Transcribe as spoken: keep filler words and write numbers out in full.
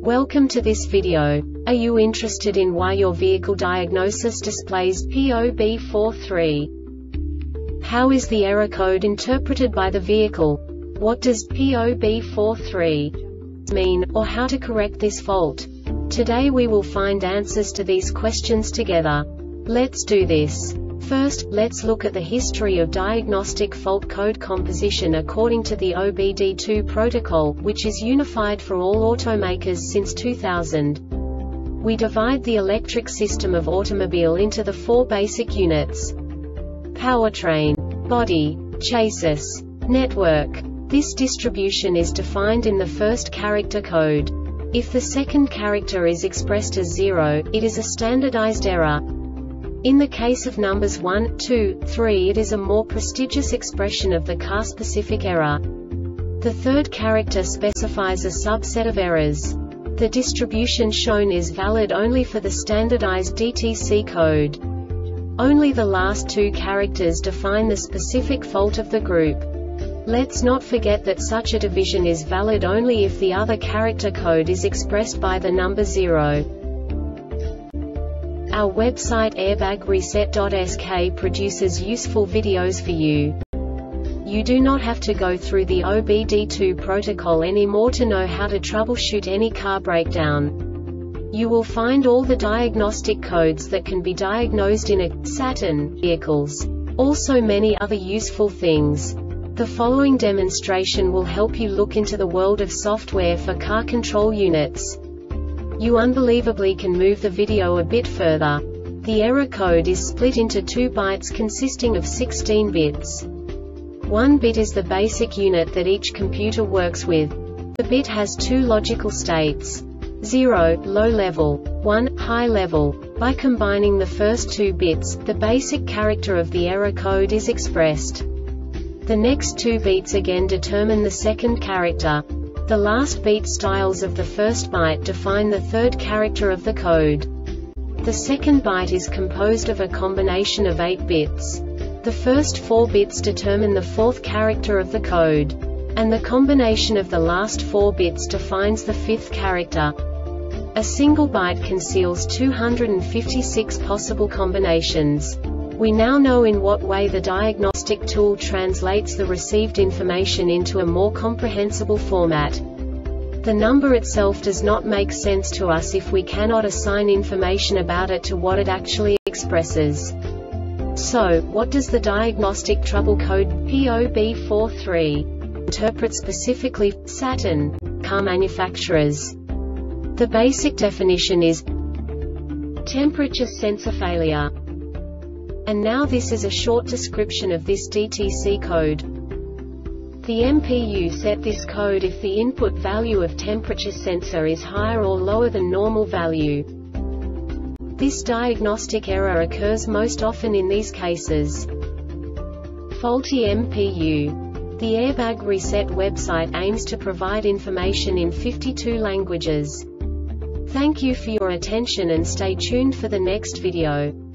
Welcome to this video. Are you interested in why your vehicle diagnosis displays P O B forty-three? How is the error code interpreted by the vehicle? What does P O B forty-three mean, or how to correct this fault? Today we will find answers to these questions together. Let's do this. First, let's look at the history of diagnostic fault code composition according to the O B D two protocol, which is unified for all automakers since two thousand. We divide the electric system of automobile into the four basic units: powertrain, body, chassis, network. This distribution is defined in the first character code. If the second character is expressed as zero, it is a standardized error. In the case of numbers one, two, three, it is a more prestigious expression of the car-specific error. The third character specifies a subset of errors. The distribution shown is valid only for the standardized D T C code. Only the last two characters define the specific fault of the group. Let's not forget that such a division is valid only if the other character code is expressed by the number zero. Our website airbag reset dot S K produces useful videos for you. You do not have to go through the O B D two protocol anymore to know how to troubleshoot any car breakdown. You will find all the diagnostic codes that can be diagnosed in a Saturn vehicles. Also many other useful things. The following demonstration will help you look into the world of software for car control units. You unbelievably can move the video a bit further. The error code is split into two bytes consisting of sixteen bits. One bit is the basic unit that each computer works with. The bit has two logical states: zero, low level, one, high level. By combining the first two bits, the basic character of the error code is expressed. The next two beats again determine the second character. The last beat styles of the first byte define the third character of the code. The second byte is composed of a combination of eight bits. The first four bits determine the fourth character of the code. And the combination of the last four bits defines the fifth character. A single byte conceals two hundred fifty-six possible combinations. We now know in what way the diagnostic tool translates the received information into a more comprehensible format. The number itself does not make sense to us if we cannot assign information about it to what it actually expresses. So, what does the diagnostic trouble code P O B forty-three interpret specifically for Saturn car manufacturers? The basic definition is temperature sensor failure. And now this is a short description of this D T C code. The M P U set this code if the input value of temperature sensor is higher or lower than normal value. This diagnostic error occurs most often in these cases: faulty M P U. The Airbag Reset website aims to provide information in fifty-two languages. Thank you for your attention and stay tuned for the next video.